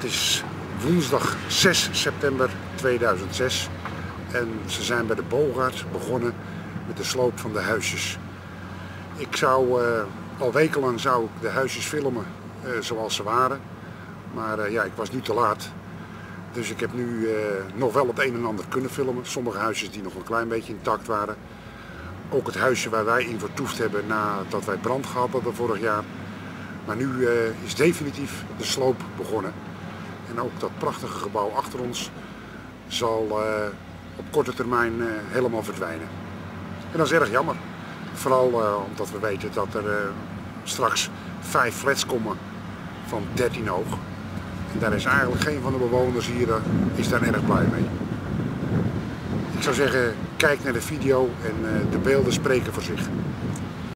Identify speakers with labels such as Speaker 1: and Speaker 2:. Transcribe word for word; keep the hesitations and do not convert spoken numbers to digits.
Speaker 1: Het is woensdag zes september tweeduizend zes en ze zijn bij de Bogaerts begonnen met de sloop van de huisjes. Ik zou, uh, al wekenlang zou ik de huisjes filmen uh, zoals ze waren, maar uh, ja, ik was nu te laat. Dus ik heb nu uh, nog wel het een en ander kunnen filmen. Sommige huisjes die nog een klein beetje intact waren. Ook het huisje waar wij in vertoefd hebben nadat wij brand gehad hadden vorig jaar. Maar nu uh, is definitief de sloop begonnen. En ook dat prachtige gebouw achter ons zal uh, op korte termijn uh, helemaal verdwijnen. En dat is erg jammer. Vooral uh, omdat we weten dat er uh, straks vijf flats komen van dertien hoog. En daar is eigenlijk geen van de bewoners hier uh, is daar erg blij mee. Ik zou zeggen, kijk naar de video en uh, de beelden spreken voor zich.